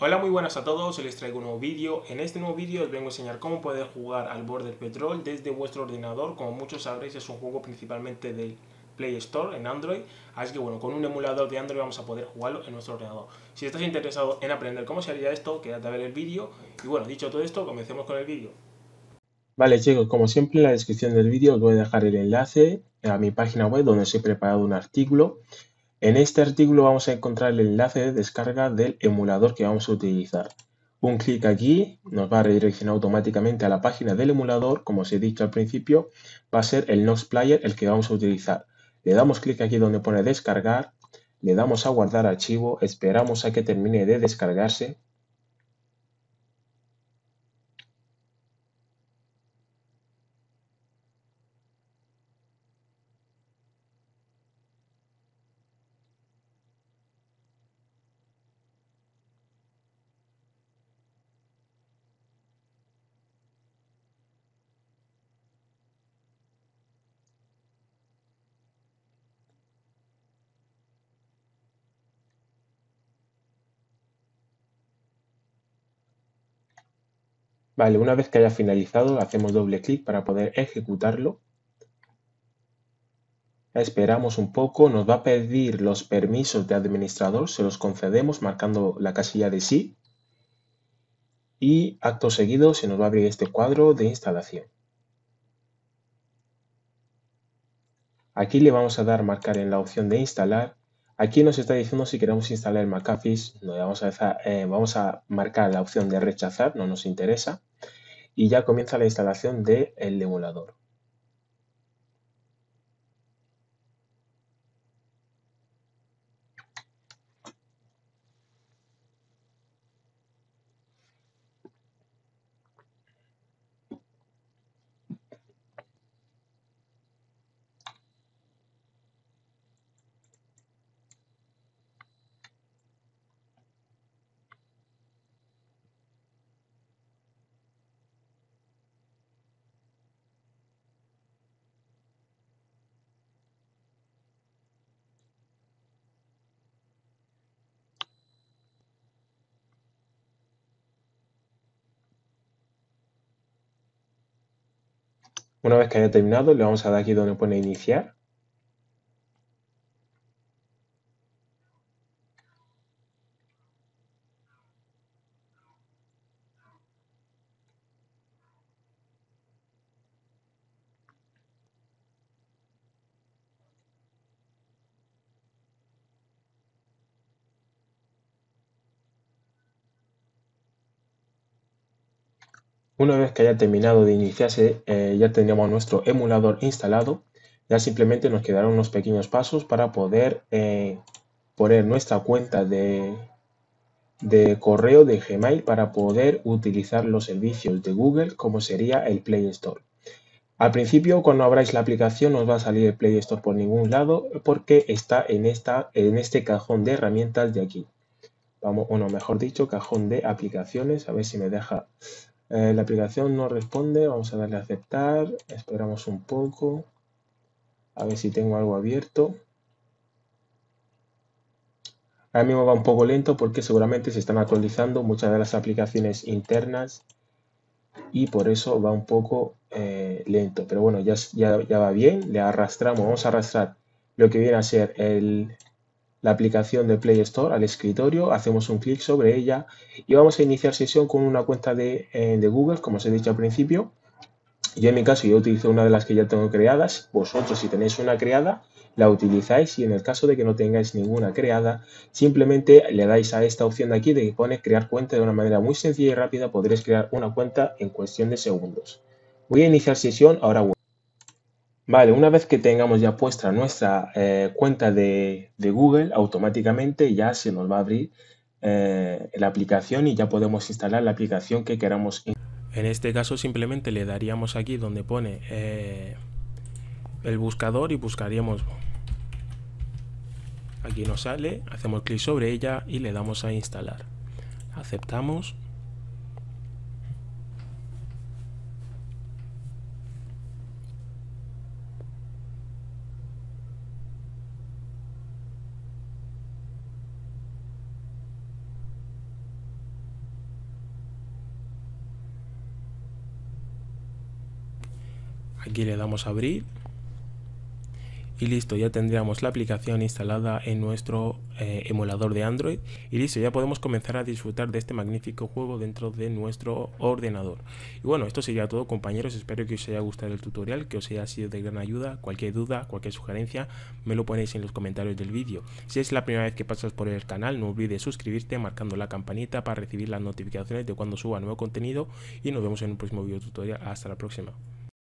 Hola, muy buenas a todos, hoy les traigo un nuevo vídeo. En este nuevo vídeo os vengo a enseñar cómo poder jugar al Border Patrol desde vuestro ordenador. Como muchos sabréis, es un juego principalmente del Play Store en Android, así que bueno, con un emulador de Android vamos a poder jugarlo en nuestro ordenador. Si estás interesado en aprender cómo se haría esto, quédate a ver el vídeo. Y bueno, dicho todo esto, comencemos con el vídeo. Vale chicos, como siempre en la descripción del vídeo os voy a dejar el enlace a mi página web donde os he preparado un artículo. En este artículo vamos a encontrar el enlace de descarga del emulador que vamos a utilizar. Un clic aquí nos va a redireccionar automáticamente a la página del emulador. Como os he dicho al principio, va a ser el Nox Player el que vamos a utilizar. Le damos clic aquí donde pone descargar, le damos a guardar archivo, esperamos a que termine de descargarse. Vale, una vez que haya finalizado, hacemos doble clic para poder ejecutarlo. Esperamos un poco, nos va a pedir los permisos de administrador, se los concedemos marcando la casilla de sí y acto seguido se nos va a abrir este cuadro de instalación. Aquí le vamos a dar marcar en la opción de instalar. Aquí nos está diciendo si queremos instalar el McAfee, vamos a marcar la opción de rechazar, no nos interesa, y ya comienza la instalación del emulador. Una vez que haya terminado, le vamos a dar aquí donde pone iniciar. Una vez que haya terminado de iniciarse, ya tendríamos nuestro emulador instalado. Ya simplemente nos quedarán unos pequeños pasos para poder poner nuestra cuenta de correo de Gmail para poder utilizar los servicios de Google como sería el Play Store. Al principio, cuando abráis la aplicación, no os va a salir el Play Store por ningún lado porque está en este cajón de herramientas de aquí. Vamos, bueno, mejor dicho, cajón de aplicaciones. A ver si me deja. La aplicación no responde, vamos a darle a aceptar, esperamos un poco, a ver si tengo algo abierto. Ahora mismo va un poco lento porque seguramente se están actualizando muchas de las aplicaciones internas y por eso va un poco lento. Pero bueno, ya va bien, le arrastramos, vamos a arrastrar lo que viene a ser la aplicación de Play Store al escritorio, hacemos un clic sobre ella y vamos a iniciar sesión con una cuenta de Google, como os he dicho al principio. Yo en mi caso yo utilizo una de las que ya tengo creadas. Vosotros si tenéis una creada la utilizáis y en el caso de que no tengáis ninguna creada simplemente le dais a esta opción de aquí de que pone crear cuenta. De una manera muy sencilla y rápida podréis crear una cuenta en cuestión de segundos. Voy a iniciar sesión ahora. Vale, una vez que tengamos ya puesta nuestra cuenta de Google, automáticamente ya se nos va a abrir la aplicación y ya podemos instalar la aplicación que queramos. En este caso simplemente le daríamos aquí donde pone el buscador y buscaríamos. Aquí nos sale, hacemos clic sobre ella y le damos a instalar. Aceptamos. Aquí le damos a abrir. Y listo, ya tendríamos la aplicación instalada en nuestro emulador de Android. Y listo, ya podemos comenzar a disfrutar de este magnífico juego dentro de nuestro ordenador. Y bueno, esto sería todo, compañeros. Espero que os haya gustado el tutorial, que os haya sido de gran ayuda. Cualquier duda, cualquier sugerencia, me lo ponéis en los comentarios del vídeo. Si es la primera vez que pasas por el canal, no olvides suscribirte marcando la campanita para recibir las notificaciones de cuando suba nuevo contenido. Y nos vemos en un próximo video tutorial. Hasta la próxima.